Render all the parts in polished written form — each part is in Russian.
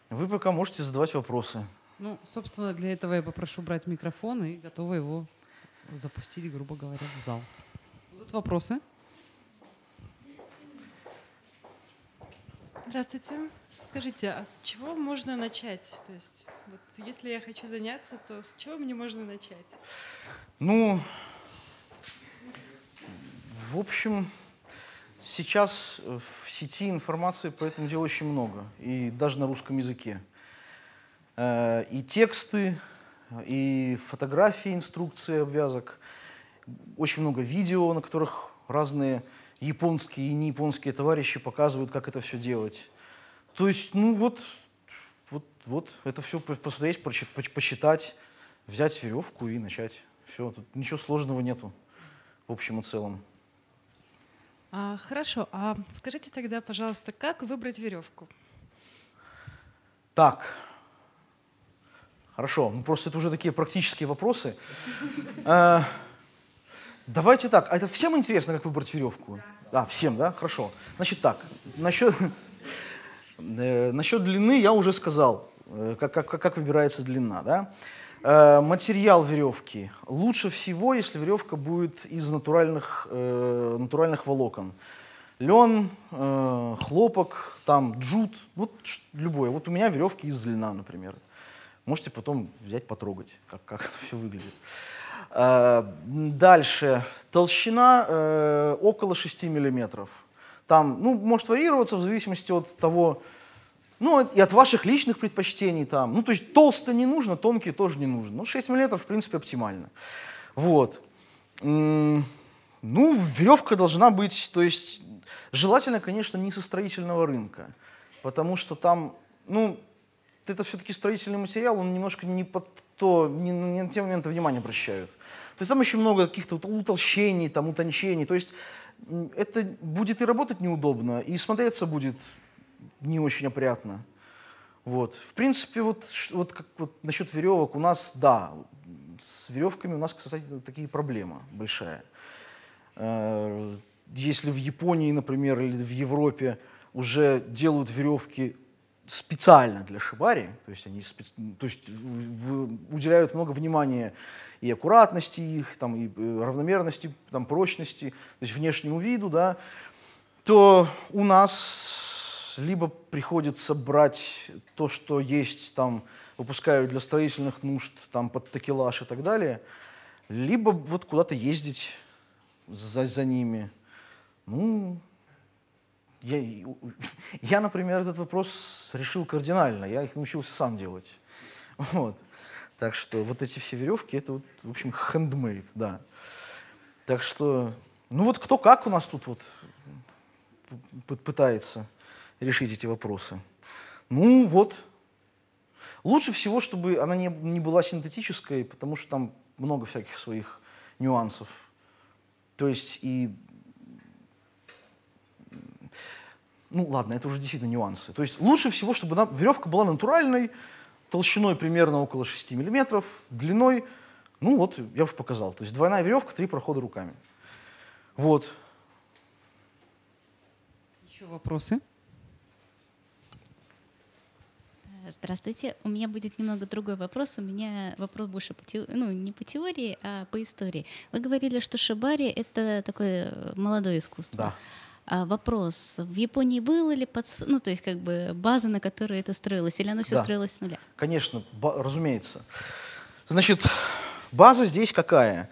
Вы пока можете задавать вопросы. Ну, собственно, для этого я попрошу брать микрофон и готова его запустить, грубо говоря, в зал. Будут вопросы? Здравствуйте. Скажите, а с чего можно начать? То есть, вот, если я хочу заняться, то с чего мне можно начать? Ну, в общем, сейчас в сети информации по этому делу очень много, и даже на русском языке. И тексты, и фотографии, инструкции обвязок, очень много видео, на которых разные японские и не японские товарищи показывают, как это все делать. То есть, ну вот это все посмотреть, посчитать, взять веревку и начать. Все, тут ничего сложного нету в общем и целом. Хорошо, а скажите тогда, пожалуйста, как выбрать веревку? Так, хорошо, ну просто это уже такие практические вопросы. Давайте так, а это всем интересно, как выбрать веревку? Да, всем, да? Хорошо. Значит так, насчет длины я уже сказал, как выбирается длина, да? Материал веревки. Лучше всего, если веревка будет из натуральных волокон. Лен, хлопок, там джут, вот любое. Вот у меня веревки из льна, например. Можете потом взять, потрогать, как это все выглядит. Дальше. Толщина около 6 миллиметров. Там, ну, может варьироваться в зависимости от того, ну, и от ваших личных предпочтений там. Ну, то есть толсто не нужно, тонкие тоже не нужно. Ну, 6 миллиметров, в принципе, оптимально. Вот. Ну, веревка должна быть, то есть, желательно, конечно, не со строительного рынка, потому что там, ну, это все-таки строительный материал, он немножко не на те моменты внимания обращают. То есть там очень много каких-то утолщений, там, утончений, то есть это будет и работать неудобно, и смотреться будет не очень опрятно. Вот. В принципе, вот насчет веревок у нас, да, с веревками у нас, кстати, такие проблемы большая. Если в Японии, например, или в Европе уже делают веревки специально для шибари, то есть они уделяют много внимания и аккуратности их, там, и равномерности, там, прочности, то есть внешнему виду, да, то у нас либо приходится брать то, что есть, там, выпускают для строительных нужд, там, под такелаж и так далее, либо вот куда-то ездить за ними. Ну, я, например, этот вопрос решил кардинально. Я их научился сам делать. Вот. Так что вот эти все веревки, это, вот, в общем, handmade, да. Так что, ну вот кто как у нас тут вот пытается решить эти вопросы. Ну вот. Лучше всего, чтобы она не была синтетической, потому что там много всяких своих нюансов. То есть и... Ну ладно, это уже действительно нюансы. То есть лучше всего, чтобы веревка была натуральной, толщиной примерно около 6 миллиметров, длиной, ну вот, я уже показал. То есть двойная веревка, 3 прохода руками. Вот. Еще вопросы? Здравствуйте. У меня будет немного другой вопрос. У меня вопрос больше не по теории, а по истории. Вы говорили, что шибари — это такое молодое искусство. Да. А вопрос, в Японии был или то есть как бы база, на которой это строилось, или оно все строилось с нуля? Конечно, разумеется. Значит, база здесь какая?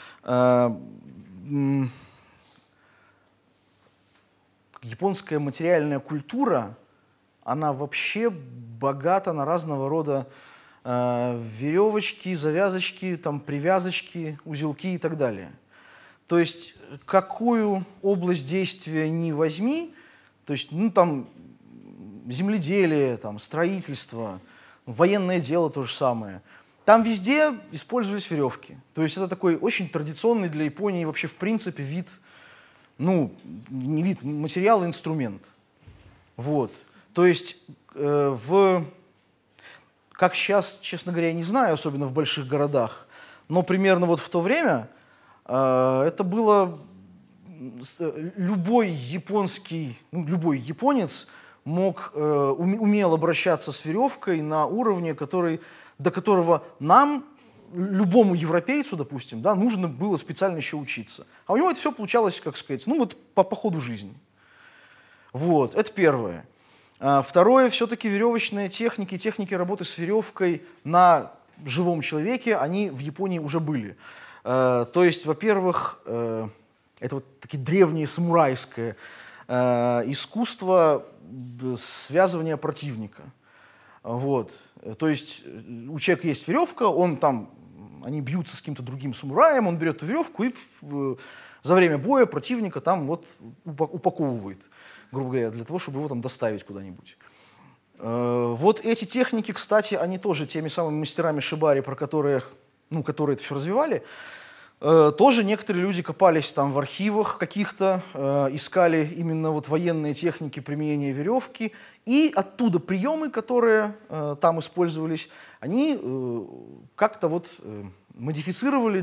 Японская материальная культура, она вообще богата на разного рода веревочки, завязочки, там, привязочки, узелки и так далее. То есть какую область действия ни возьми, то есть, ну, там, земледелие, там, строительство, военное дело то же самое, там везде использовались веревки. То есть это такой очень традиционный для Японии вообще в принципе вид, ну, не вид, материал, инструмент. Вот. То есть как сейчас, честно говоря, я не знаю, особенно в больших городах, но примерно вот в то время это было любой японец мог, умел обращаться с веревкой на уровне, до которого нам, любому европейцу, допустим, да, нужно было специально еще учиться. А у него это все получалось, как сказать, ну вот по ходу жизни. Вот, это первое. Второе, все-таки веревочные техники работы с веревкой на живом человеке, они в Японии уже были. То есть, во-первых, это вот такие древнее самурайское искусство связывания противника. Вот. То есть у человека есть веревка, они бьются с каким-то другим самураем, он берет эту веревку и за время боя противника там вот упаковывает, грубо говоря, для того, чтобы его там доставить куда-нибудь. Вот эти техники, кстати, они тоже теми самыми мастерами шибари, которые это все развивали, тоже некоторые люди копались там в архивах каких-то, искали именно вот военные техники применения веревки, и оттуда приемы, которые там использовались, они как-то вот модифицировали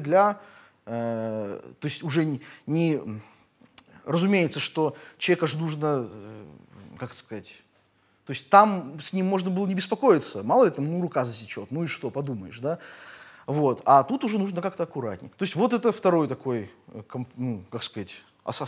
то есть уже не разумеется, что человека же нужно, как сказать, то есть там с ним можно было не беспокоиться, мало ли там, рука засечет, ну и что, подумаешь, да? Вот. А тут уже нужно как-то аккуратнее. То есть вот это второй такой, как сказать,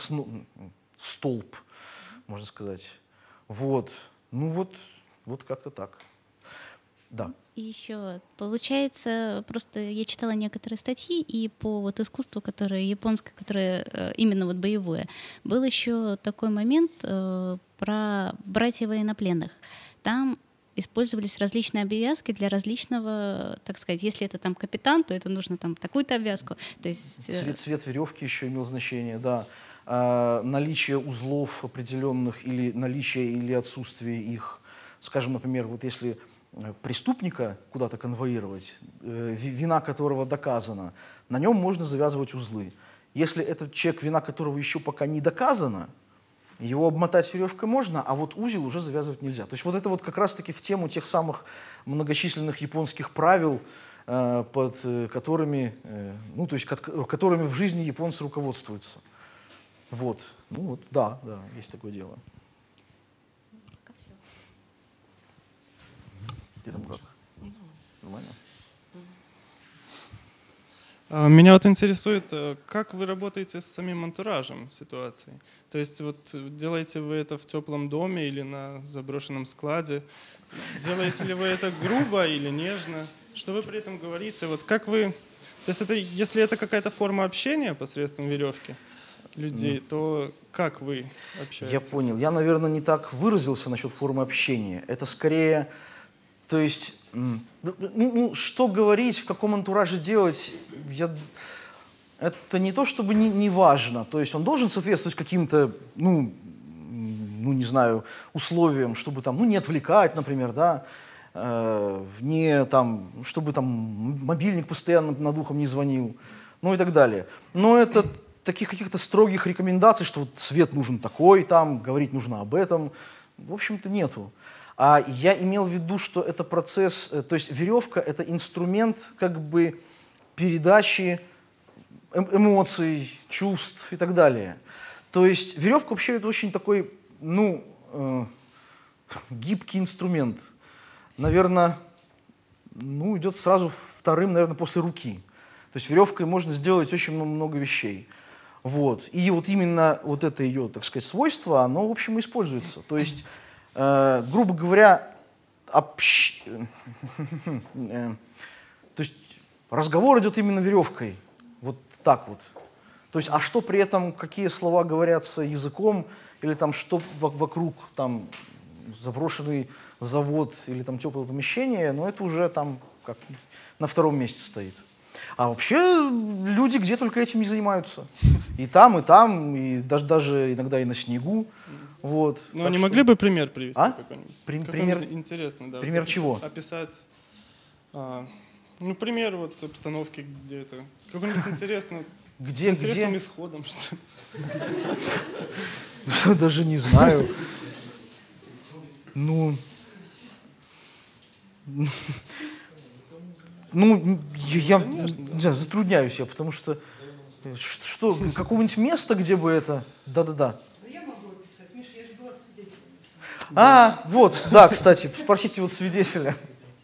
столб, можно сказать. Вот. Ну вот как-то так. Да. И еще, получается, просто я читала некоторые статьи, и по вот искусству, которое японское, которое именно вот боевое, был еще такой момент про братьев военнопленных. Там использовались различные обвязки для различного, так сказать, если это там капитан, то это нужно там такую-то обвязку. То есть... Цвет веревки еще имел значение, да. Наличие узлов определенных или наличие или отсутствие их. Скажем, например, вот если преступника куда-то конвоировать, вина которого доказана, на нем можно завязывать узлы. Если этот человек, вина которого еще пока не доказана, его обмотать веревкой можно, а вот узел уже завязывать нельзя. То есть вот это вот как раз-таки в тему тех самых многочисленных японских правил, под которыми, то есть которыми в жизни японцы руководствуются. Вот. Ну вот, да, есть такое дело. Ты там как? Нормально? Меня вот интересует, как вы работаете с самим антуражем ситуации. То есть вот делаете вы это в теплом доме или на заброшенном складе? Делаете ли вы это грубо или нежно? Что вы при этом говорите? Вот как вы... То есть если это какая-то форма общения посредством веревки людей, то как вы общаетесь? Я понял. Я, наверное, не так выразился насчет формы общения. Это скорее... То есть, что говорить, в каком антураже делать, это не то, чтобы не важно. То есть он должен соответствовать каким-то, не знаю, условиям, чтобы там, не отвлекать, например, да, чтобы там мобильник постоянно над ухом не звонил, и так далее. Но это таких каких-то строгих рекомендаций, что вот цвет нужен такой, там, говорить нужно об этом, в общем-то, нету. А я имел в виду, что это процесс, то есть веревка — это инструмент как бы передачи эмоций, чувств и так далее. То есть веревка вообще это очень такой, гибкий инструмент. Наверное, идет сразу вторым, наверное, после руки. То есть веревкой можно сделать очень много вещей. Вот. И вот именно вот это ее, так сказать, свойство, оно, в общем, используется. То есть грубо говоря, то есть разговор идет именно веревкой, вот так вот. То есть, а что при этом, какие слова говорятся языком, или там что вокруг, там заброшенный завод или там теплое помещение, это уже там как на втором месте стоит. А вообще люди где только этим не занимаются. И там, и даже иногда и на снегу. Вот. Ну, не могли бы пример привести какой-нибудь? Пример? Интересно, да. Пример вот чего? Описать. Пример вот обстановки, где это. Какой-нибудь интересный. С интересным исходом, что ли? Даже не знаю. Я затрудняюсь, потому что какого-нибудь места, где бы это... Да-да-да. Вот, да, кстати, спросите вот свидетеля.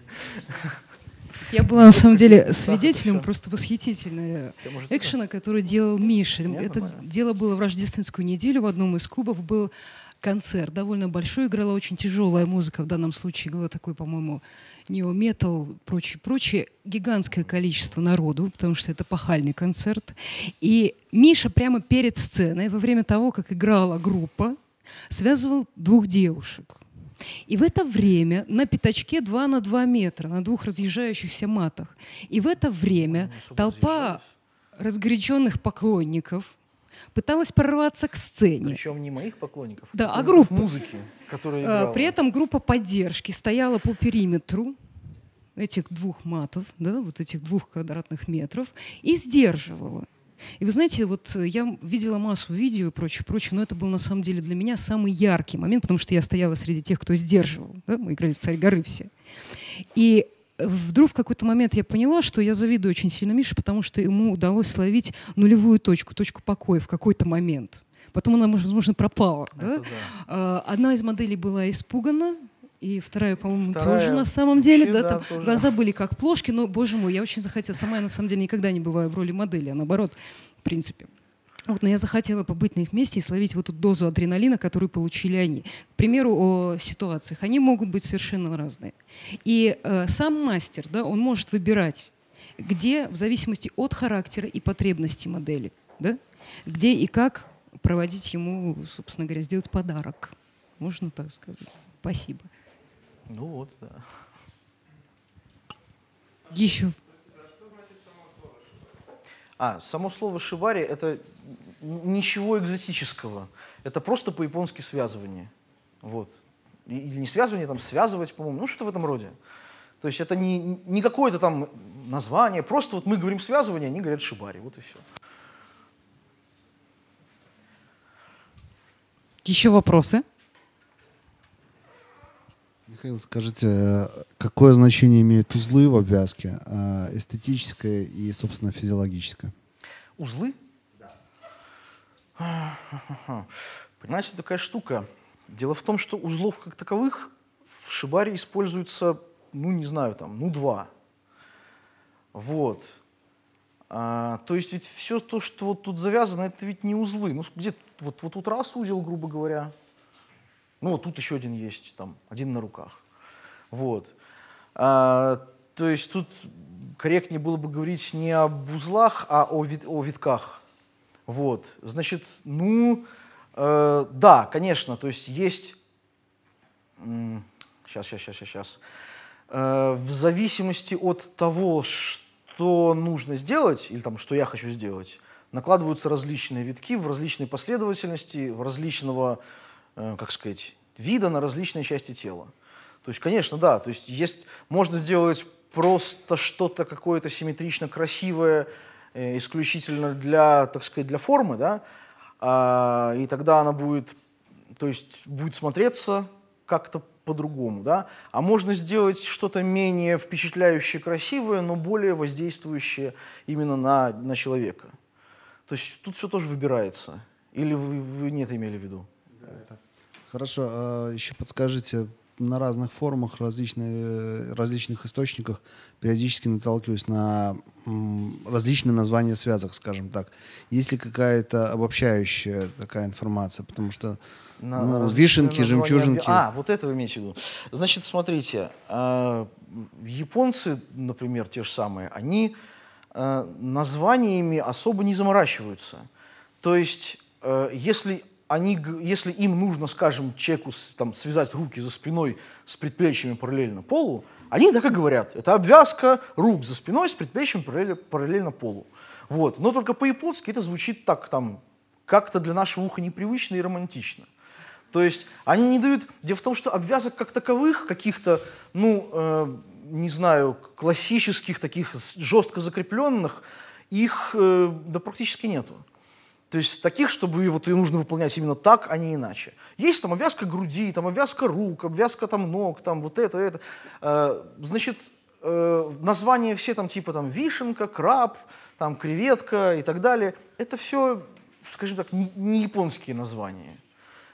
Я была на самом деле свидетелем просто восхитительного экшена, который делал Миша. Это дело было в рождественскую неделю. В одном из клубов был концерт довольно большой, играла очень тяжелая музыка. В данном случае играла такой, по-моему, нео-метал, прочее. Гигантское количество народу, потому что это пахальный концерт. И Миша прямо перед сценой, во время того, как играла группа, связывал двух девушек. И в это время на пятачке 2 на 2 метра, на 2 разъезжающихся матах, и в это время толпа разгоряченных поклонников пыталась прорваться к сцене. Причем не моих поклонников, а группы музыки, которая играла. При этом группа поддержки стояла по периметру этих 2 матов, да, вот этих 2 квадратных метров, и сдерживала. И вы знаете, вот я видела массу видео и прочее, но это был на самом деле для меня самый яркий момент, потому что я стояла среди тех, кто сдерживал. Да? Мы играли в «Царь горы» все. И вдруг в какой-то момент я поняла, что я завидую очень сильно Мише, потому что ему удалось словить нулевую точку покоя в какой-то момент. Потом она, возможно, пропала. Да? Да. Одна из моделей была испугана, и вторая, по-моему, тоже на самом деле. Да, там глаза были как плошки, но, боже мой, я очень захотела. Сама я, на самом деле, никогда не бываю в роли модели, а наоборот, в принципе. Вот, но я захотела побыть на их месте и словить вот эту дозу адреналина, которую получили они. К примеру, о ситуациях. Они могут быть совершенно разные. И сам мастер, да, он может выбирать, где, в зависимости от характера и потребностей модели, да, где и как проводить ему, собственно говоря, сделать подарок. Можно так сказать. Спасибо. Ну вот, да. Еще. Само слово шибари — это ничего экзотического. Это просто по-японски связывание. Вот. Или не связывание, там связывать, по-моему, ну что в этом роде. То есть это не какое-то там название, просто вот мы говорим связывание, они говорят шибари, вот и все. Еще вопросы? Михаил, скажите, какое значение имеют узлы в обвязке, эстетическое и, собственно, физиологическое? Узлы? Да. Понимаете, такая штука. Дело в том, что узлов как таковых в шибари используется, ну, не знаю, там, 2. Вот. То есть ведь все то, что вот тут завязано, это ведь не узлы. Ну, где вот тут раз узел, грубо говоря. Ну, вот тут еще один есть, там, один на руках. Вот. То есть тут корректнее было бы говорить не об узлах, а о витках. Вот. Значит, да, конечно, то есть есть... Сейчас. В зависимости от того, что нужно сделать, или там, что я хочу сделать, накладываются различные витки в различной последовательности, в различного... как сказать, вида на различные части тела. То есть, конечно, да, то есть можно сделать просто что-то какое-то симметрично красивое, исключительно для, так сказать, для формы, да, и тогда она будет, то есть, будет смотреться как-то по-другому, да, а можно сделать что-то менее впечатляющее, красивое, но более воздействующее именно на человека. То есть тут все тоже выбирается. Или вы не это имели в виду? Да, это... Хорошо, еще подскажите, на разных форумах, различных источниках периодически наталкиваюсь на различные названия связок, скажем так. Есть ли какая-то обобщающая такая информация? Потому что вишенки, жемчужинки... Вот это вы имеете в виду. Значит, смотрите, японцы, например, те же самые, они названиями особо не заморачиваются. То есть, если им нужно, скажем, человеку там, связать руки за спиной с предплечьями параллельно полу, они так и говорят. Это обвязка рук за спиной с предплечьями параллельно полу. Вот. Но только по-японски это звучит так, там, как-то для нашего уха непривычно и романтично. То есть они не дают... Дело в том, что обвязок как таковых, каких-то, не знаю, классических, таких жестко закрепленных, их да практически нету. То есть таких, чтобы вот ее нужно выполнять именно так, а не иначе. Есть там обвязка груди, там обвязка рук, обвязка там ног, там вот это. Значит, названия все там типа там вишенка, краб, там креветка и так далее. Это все, скажем так, не японские названия.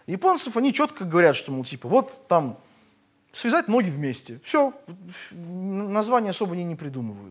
Японцев, они четко говорят, что, мол, типа, вот там связать ноги вместе. Все, название особо они не придумывают.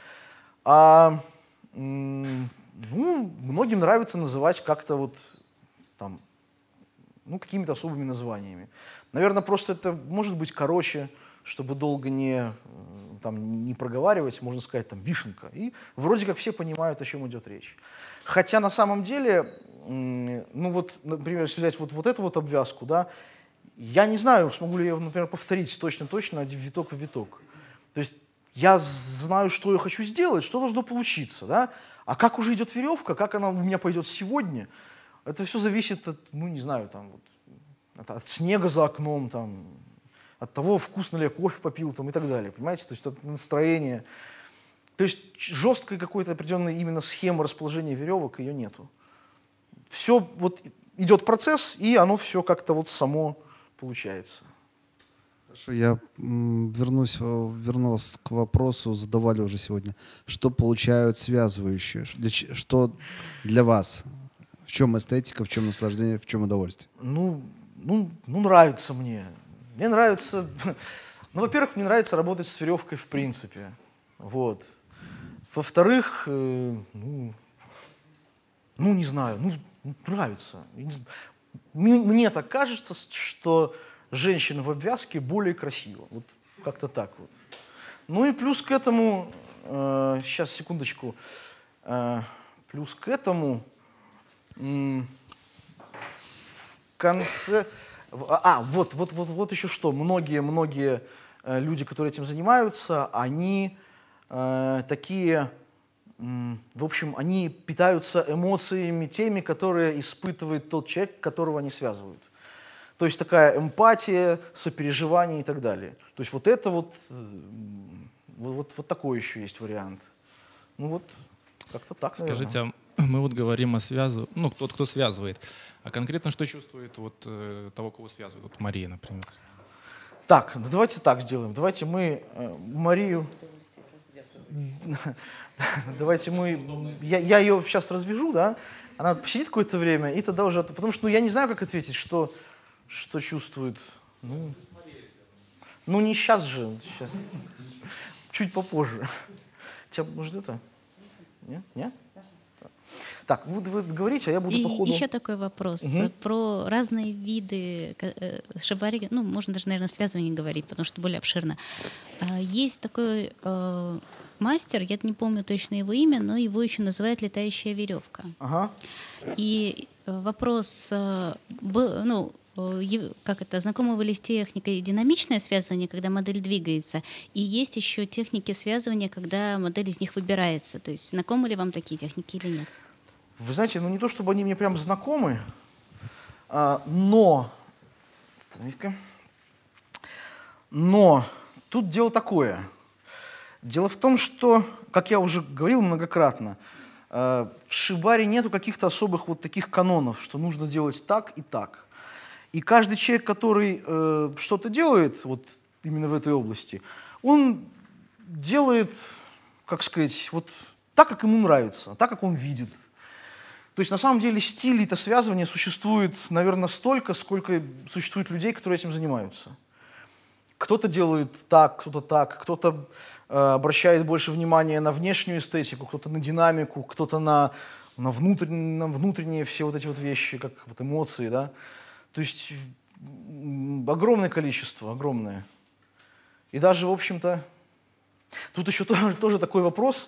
Многим нравится называть как-то вот там, какими-то особыми названиями. Наверное, просто это может быть короче, чтобы долго не проговаривать, можно сказать, там, вишенка. И вроде как все понимают, о чем идет речь. Хотя на самом деле, например, если взять вот эту вот обвязку, да, я не знаю, смогу ли я, например, повторить точно виток в виток. То есть я знаю, что я хочу сделать, что должно получиться, да? А как уже идет веревка, как она у меня пойдет сегодня, это все зависит от, не знаю, там, от снега за окном, там, от того, вкусно ли я кофе попил там, и так далее, понимаете? То есть от настроения. То есть жесткой какой-то определенной именно схемы расположения веревок ее нету. Все вот идет процесс, и оно все как-то вот само получается. Хорошо, я вернулся к вопросу, задавали уже сегодня. Что получают связывающие? Что для вас? В чем эстетика, в чем наслаждение, в чем удовольствие? Нравится мне. Мне нравится... во-первых, мне нравится работать с веревкой в принципе. Вот. Во-вторых, не знаю, нравится. Мне так кажется, что женщина в обвязке более красива. Вот как-то так вот. Ну и плюс к этому, сейчас, секундочку, плюс к этому в конце... Вот еще что. Многие люди, которые этим занимаются, они такие... В общем, они питаются эмоциями теми, которые испытывает тот человек, которого они связывают. То есть такая эмпатия, сопереживание и так далее. То есть вот это вот такой еще есть вариант. Как-то так, наверное. Скажите, мы вот говорим о связывании, тот, кто связывает. А конкретно что чувствует того, кого связывает? Вот Мария, например. Так, давайте так сделаем. Давайте мы Марию... Давайте мы... Я ее сейчас развяжу, да? Она посидит какое-то время, и тогда уже... Потому что я не знаю, как ответить, что чувствует. Не сейчас же. Сейчас. Чуть попозже. Тебя, может, это? Нет? Так, вы говорите, а я буду по ходу... Еще такой вопрос. Про разные виды шибари, можно даже, наверное, связывание говорить, потому что более обширно. Есть такой мастер, я не помню точно его имя, но его еще называют «летающая веревка». Ага. И вопрос, знакомы вы ли с техникой динамичное связывание, когда модель двигается, и есть еще техники связывания, когда модель из них выбирается. То есть знакомы ли вам такие техники или нет? Вы знаете, не то чтобы они мне прям знакомы, но тут дело такое. Дело в том, что, как я уже говорил многократно, в шибари нету каких-то особых вот таких канонов, что нужно делать так и так. И каждый человек, который что-то делает вот именно в этой области, он делает, как сказать, вот так, как ему нравится, так, как он видит. То есть на самом деле стилей-то связывания существует, наверное, столько, сколько существует людей, которые этим занимаются. Кто-то делает так, кто-то обращает больше внимания на внешнюю эстетику, кто-то на динамику, кто-то на внутренние все вот эти вот вещи, как вот эмоции, да. То есть огромное количество, огромное. И даже, в общем-то, тут еще тоже такой вопрос,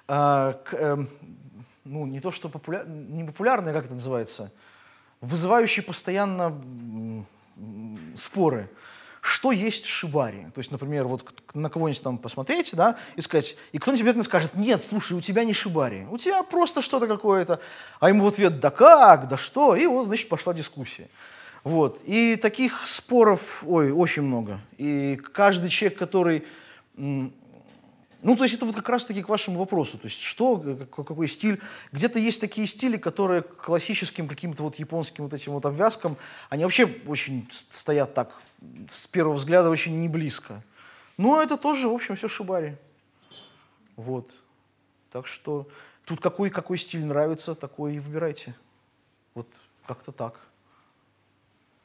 не то что не популярный, как это называется, вызывающий постоянно споры. Что есть шибари? То есть, например, вот на кого-нибудь там посмотреть, да, и сказать, и кто-нибудь обязательно скажет: нет, слушай, у тебя не шибари, у тебя просто что-то какое-то. А ему в ответ: да как, да что? И вот, значит, пошла дискуссия. Вот. И таких споров, очень много. И каждый человек, который... то есть это вот как раз-таки к вашему вопросу. То есть что, какой стиль. Где-то есть такие стили, которые к классическим каким-то вот японским вот этим вот обвязкам, они вообще очень стоят так, с первого взгляда, очень не близко. Но это тоже, в общем, все шибари. Вот. Так что тут какой стиль нравится, такой и выбирайте. Вот как-то так.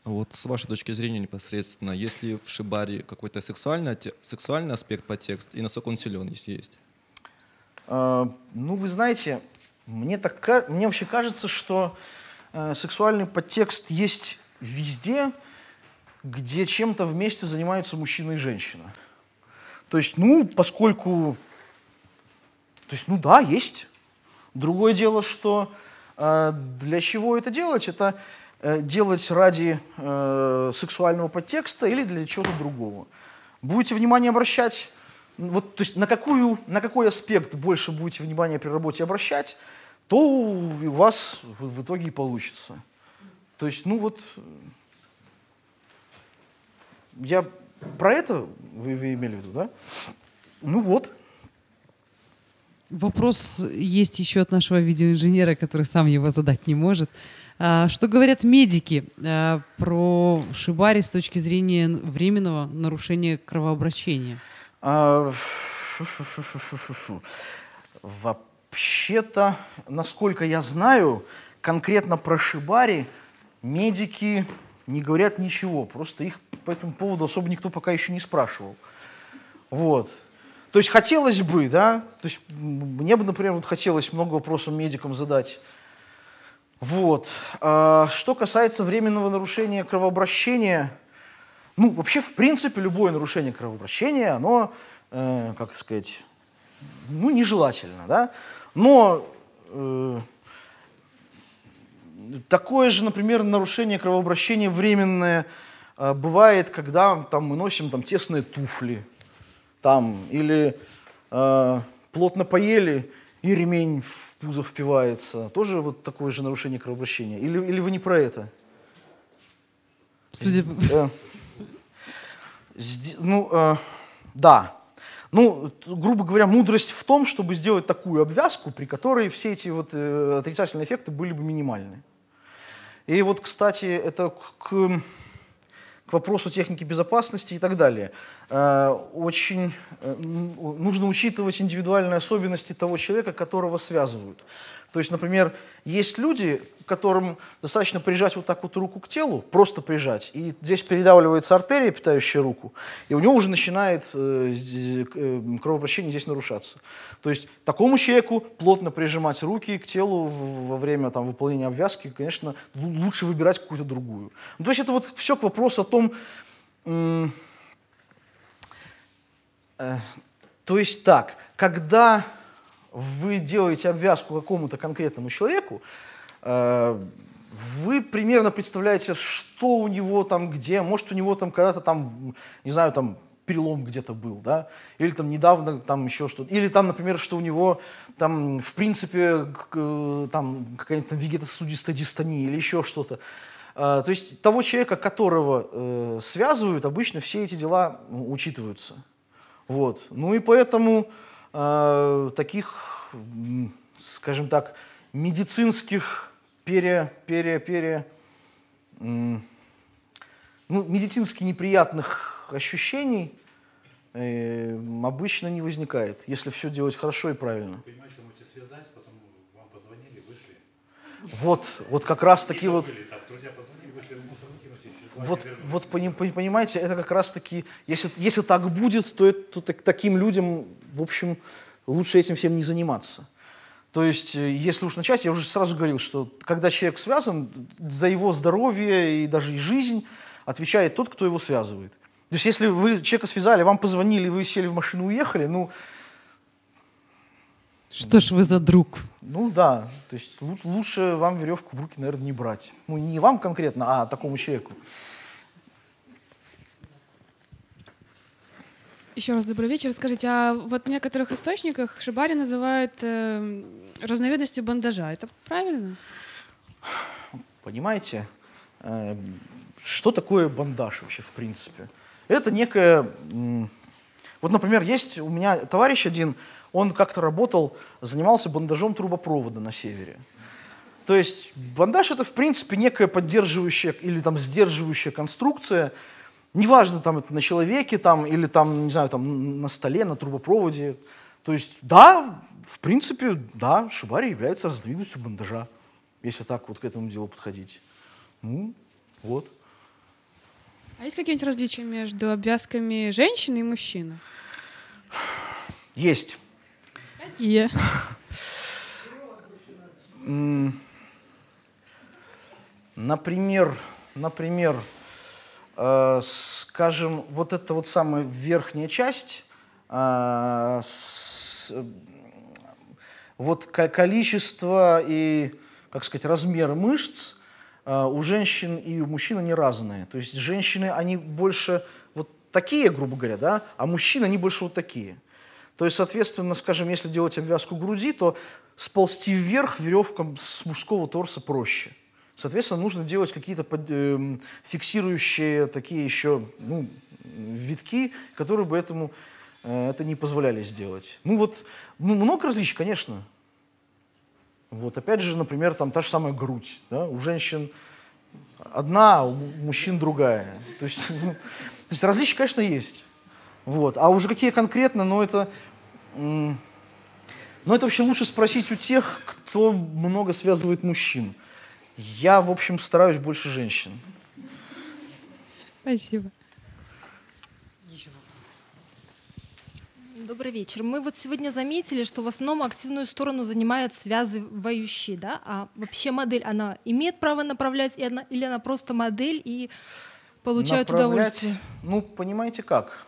Вот с вашей точки зрения непосредственно, есть ли в шибари какой-то сексуальный аспект подтекст и насколько он силен, если есть? Ну, вы знаете, мне вообще кажется, что сексуальный подтекст есть везде, где чем-то вместе занимаются мужчина и женщина. То есть, ну, поскольку... То есть, ну да, есть. Другое дело, что для чего это делать? Это делать ради сексуального подтекста или для чего-то другого. Будете внимание обращать, вот, то есть на какой аспект больше будете внимание при работе обращать, то у вас в итоге и получится. То есть, ну вот, я про это вы имели в виду, да? Ну вот. Вопрос есть еще от нашего видеоинженера, который сам его задать не может. Что говорят медики про шибари с точки зрения временного нарушения кровообращения? Вообще-то, насколько я знаю, конкретно про шибари медики не говорят ничего. Просто их по этому поводу особо никто пока еще не спрашивал. Вот. То есть хотелось бы, да, то есть мне бы, например, вот хотелось много вопросов медикам задать. Вот. Что касается временного нарушения кровообращения, ну, вообще, в принципе, любое нарушение кровообращения, оно, как сказать, ну, нежелательно, да. Но такое же, например, нарушение кровообращения временное бывает, когда там, мы носим там тесные туфли, там, или плотно поели, и ремень в пузо впивается. Тоже вот такое же нарушение кровообращения? Или вы не про это? Судя по... Да. Ну, грубо говоря, мудрость в том, чтобы сделать такую обвязку, при которой все эти вот отрицательные эффекты были бы минимальны. И вот, кстати, это к вопросу техники безопасности и так далее. Очень нужно учитывать индивидуальные особенности того человека, которого связывают. То есть, например, есть люди, которым достаточно прижать вот так вот руку к телу, просто прижать, и здесь передавливается артерия, питающая руку, и у него уже начинает кровообращение здесь нарушаться. То есть такому человеку плотно прижимать руки к телу во время там, выполнения обвязки, конечно, лучше выбирать какую-то другую. Ну, то есть это вот все к вопросу о том, то есть так, когда вы делаете обвязку какому-то конкретному человеку, вы примерно представляете, что у него там где, может у него там когда-то там, не знаю, там перелом где-то был, да, или там недавно там еще что-то, или там, например, что у него там в принципе там какая-то вегетосудистая дистония или еще что-то. То есть того человека, которого связывают, обычно все эти дела учитываются. Вот. Ну и поэтому таких, скажем так, медицинских медицински неприятных ощущений обычно не возникает, если все делать хорошо и правильно. Понимаете, вы можете связать, потом вам позвонили, вышли. Вот как раз таки вот. Друзья позвонили, вышли в мусорную Вот понимаете, это как раз таки, если так будет, то таким людям, в общем, лучше этим всем не заниматься. То есть, если уж начать, я уже сразу говорил, что когда человек связан, за его здоровье и даже и жизнь отвечает тот, кто его связывает. То есть, если вы человека связали, вам позвонили, вы сели в машину и уехали, ну... Что ж вы за друг? Ну да, то есть лучше вам веревку в руки, наверное, не брать. Ну, не вам конкретно, а такому человеку. Еще раз добрый вечер. Скажите, а вот в некоторых источниках шибари называют разновидностью бандажа. Это правильно? Понимаете, что такое бандаж вообще в принципе? Это некое... Вот, например, есть у меня товарищ один, он как-то работал, занимался бандажом трубопровода на севере. То есть бандаж — это, в принципе, некая поддерживающая или там сдерживающая конструкция. Неважно, там это на человеке там, или там, не знаю, там на столе, на трубопроводе. То есть, да, в принципе, да, шибари является разновидностью бандажа, если так вот к этому делу подходить. Ну, вот. А есть какие-нибудь различия между обвязками женщины и мужчины? Есть. Какие? Например, скажем, вот эта вот самая верхняя часть, вот количество и, как сказать, размер мышц у женщин и у мужчин они разные. То есть женщины, они больше вот такие, грубо говоря, да, а мужчины, они больше вот такие. То есть, соответственно, скажем, если делать обвязку груди, то сползти вверх веревкам с мужского торса проще. Соответственно, нужно делать какие-то фиксирующие такие еще витки, которые бы это не позволяли сделать. Ну вот, много различий, конечно. Вот, опять же, например, там та же самая грудь. Да? У женщин одна, а у мужчин другая. То есть различия, конечно, есть. Вот. А уже какие конкретно, это вообще лучше спросить у тех, кто много связывает мужчин. Я, в общем, стараюсь больше женщин. Спасибо. Добрый вечер. Мы вот сегодня заметили, что в основном активную сторону занимают связывающие, да? А вообще модель, она имеет право направлять, или она просто модель и получает удовольствие? Ну, понимаете как?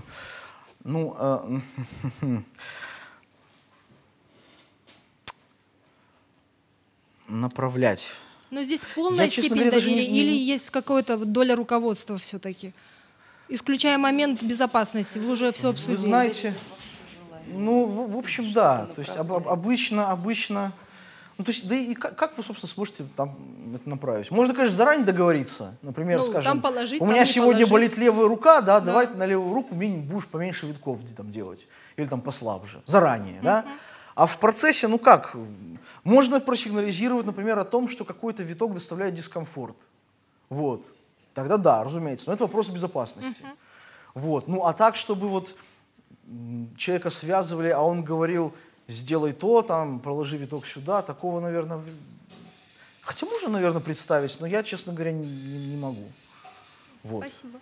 Направлять. Но здесь полная степень доверия или есть какая-то доля руководства все-таки? Исключая момент безопасности, вы уже все обсудили. Вы знаете, в общем, да. То есть обычно, то есть, да и как вы, собственно, сможете там это направить? Можно, конечно, заранее договориться. Например, скажем, положить, у меня сегодня болит левая рука, да, давай на левую руку будешь поменьше витков там делать. Или там послабже. Заранее, да. А в процессе, как? Можно просигнализировать, например, о том, что какой-то виток доставляет дискомфорт. Вот. Тогда да, разумеется. Но это вопрос безопасности. Вот. А так, чтобы вот человека связывали, а он говорил, сделай то, там, проложи виток сюда, такого, наверное... Хотя можно, наверное, представить, но я, честно говоря, не могу. Вот. Спасибо.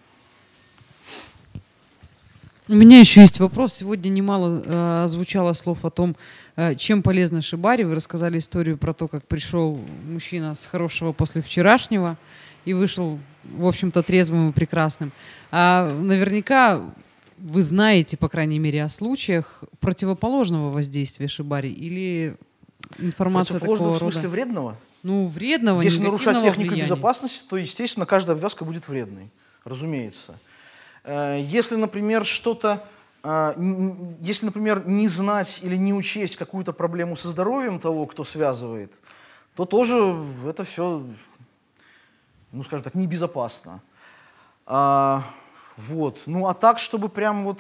У меня еще есть вопрос. Сегодня немало звучало слов о том, чем полезна шибари. Вы рассказали историю про то, как пришел мужчина с хорошего после вчерашнего и вышел, в общем-то, трезвым и прекрасным. А наверняка вы знаете, по крайней мере, о случаях противоположного воздействия шибари или информация такого рода? В смысле вредного? Вредного, если негативного нарушать технику влияния. безопасности, то, естественно, каждая обвязка будет вредной, разумеется. Если, например, если, например, не знать или не учесть какую-то проблему со здоровьем того, кто связывает, то тоже это все, скажем так, небезопасно. Вот. А так, чтобы прям вот,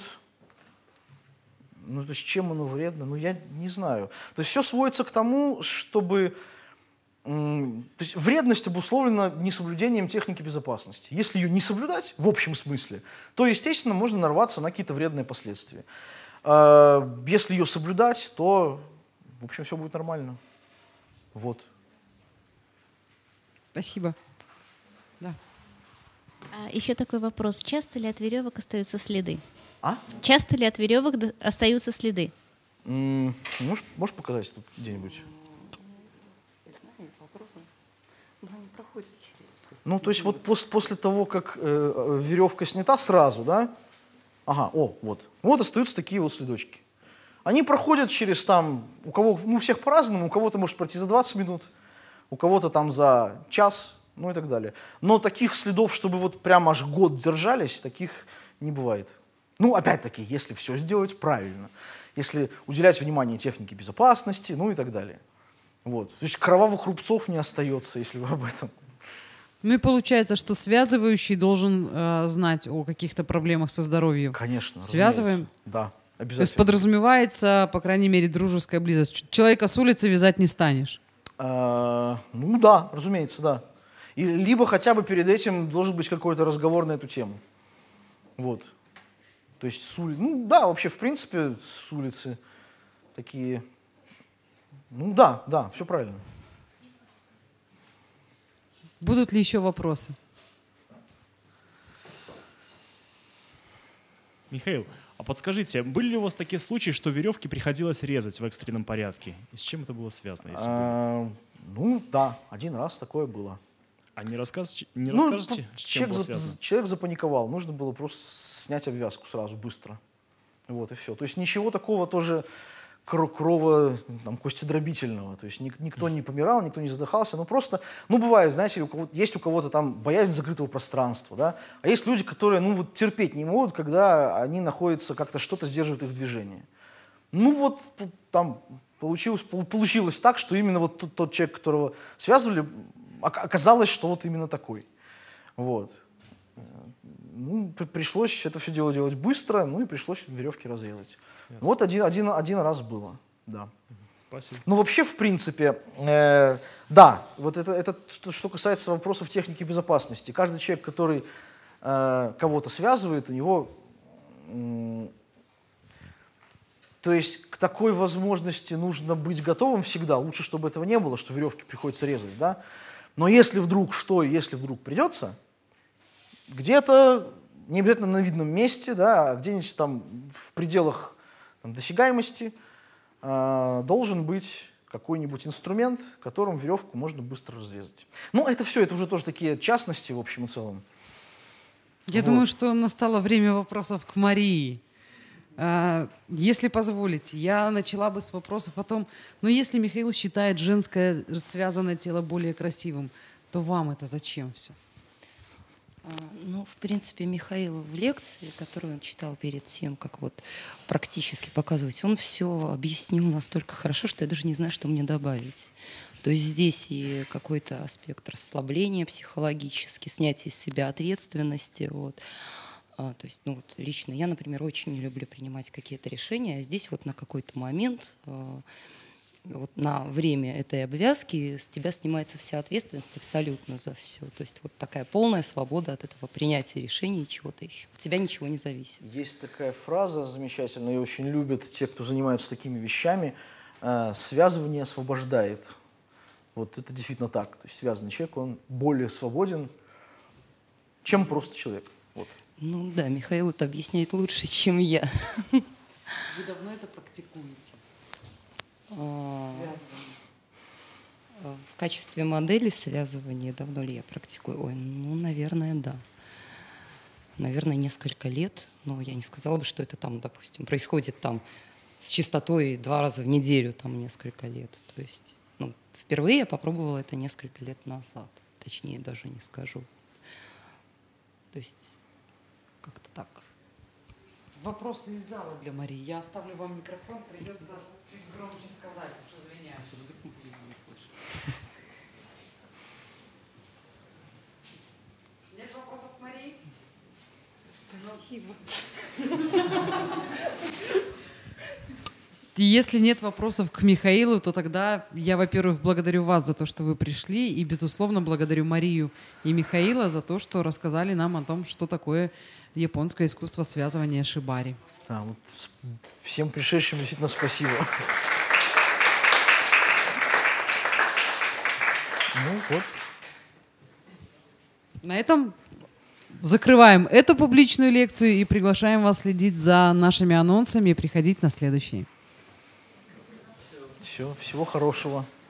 то есть чем оно вредно, я не знаю. То есть все сводится к тому, чтобы... То есть вредность обусловлена несоблюдением техники безопасности. Если ее не соблюдать, в общем смысле, то, естественно, можно нарваться на какие-то вредные последствия. Если ее соблюдать, то, в общем, все будет нормально. Вот. Спасибо. Да. Еще такой вопрос. Часто ли от веревок остаются следы? Часто ли от веревок остаются следы? Можешь показать тут где-нибудь? То есть вот после того, как веревка снята сразу, да? Ага, вот остаются такие вот следочки. Они проходят через там, у кого, у всех по-разному, у кого-то может пройти за 20 минут, у кого-то там за час, и так далее. Но таких следов, чтобы вот прям аж год держались, таких не бывает. Опять-таки, если все сделать правильно, если уделять внимание технике безопасности, и так далее. Вот. То есть кровавых рубцов не остается, если вы об этом. И получается, что связывающий должен знать о каких-то проблемах со здоровьем. Конечно. Связываем? Да, обязательно. То есть подразумевается, по крайней мере, дружеская близость. Человека с улицы вязать не станешь. Да, разумеется, да. Либо хотя бы перед этим должен быть какой-то разговор на эту тему. Вот. То есть вообще, в принципе, с улицы такие... да, все правильно. Будут ли еще вопросы? Михаил, а подскажите, были ли у вас такие случаи, что веревки приходилось резать в экстренном порядке? И с чем это было связано? Если были? Ну да, один раз такое было. А не расскажете, с чем было связано? Человек запаниковал, нужно было просто снять обвязку сразу, быстро. Вот и все. То есть ничего такого тоже костедробительного. То есть никто не помирал, никто не задыхался. Ну просто, бывает, знаете, есть у кого-то там боязнь закрытого пространства, да? А есть люди, которые, терпеть не могут, когда они находятся, как-то что-то сдерживает их движение. Там получилось так, что именно вот тот человек, которого связывали, оказалось, что вот именно такой. Вот. Пришлось это все делать быстро, и пришлось веревки разрезать. Yes. Вот один раз было, да. Спасибо. Вообще, в принципе, да, вот это что касается вопросов техники безопасности. Каждый человек, который кого-то связывает, у него... То есть к такой возможности нужно быть готовым всегда. Лучше, чтобы этого не было, что веревки приходится резать, да. Но если вдруг придется, где-то, не обязательно на видном месте, да, а где-нибудь там в пределах досягаемости должен быть какой-нибудь инструмент, которым веревку можно быстро разрезать. Это все, это уже тоже такие частности в общем и целом. Я думаю, что настало время вопросов к Марии. Если позволите, я начала бы с вопросов о том, если Михаил считает женское связанное тело более красивым, то вам это зачем все? В принципе, Михаил в лекции, которую он читал перед тем, как практически показывать, он все объяснил настолько хорошо, что я даже не знаю, что мне добавить. То есть здесь и какой-то аспект расслабления психологически, снятия из себя ответственности. То есть, лично я, например, очень не люблю принимать какие-то решения, а здесь на какой-то момент, на время этой обвязки с тебя снимается вся ответственность абсолютно за все. То есть такая полная свобода от этого принятия решений и чего-то еще. От тебя ничего не зависит. Есть такая фраза замечательная, ее очень любят те, кто занимаются такими вещами. Связывание освобождает. Это действительно так. То есть связанный человек, он более свободен, чем просто человек. Да, Михаил это объясняет лучше, чем я. Вы давно это практикуете? В качестве модели связывания давно ли я практикую? Наверное, да. Наверное, несколько лет, но я не сказала бы, что это допустим, происходит с частотой 2 раза в неделю, несколько лет. То есть, впервые я попробовала это несколько лет назад, точнее даже не скажу. То есть как-то так. Вопросы из зала для Марии. Я оставлю вам микрофон, придется чуть громче сказать, уж извиняюсь. Нет вопросов к Марии? Спасибо. Если нет вопросов к Михаилу, то тогда я, во-первых, благодарю вас за то, что вы пришли, и, безусловно, благодарю Марию и Михаила за то, что рассказали нам о том, что такое японское искусство связывания шибари. Да, всем пришедшим действительно спасибо. На этом закрываем эту публичную лекцию и приглашаем вас следить за нашими анонсами и приходить на следующие. Всего хорошего.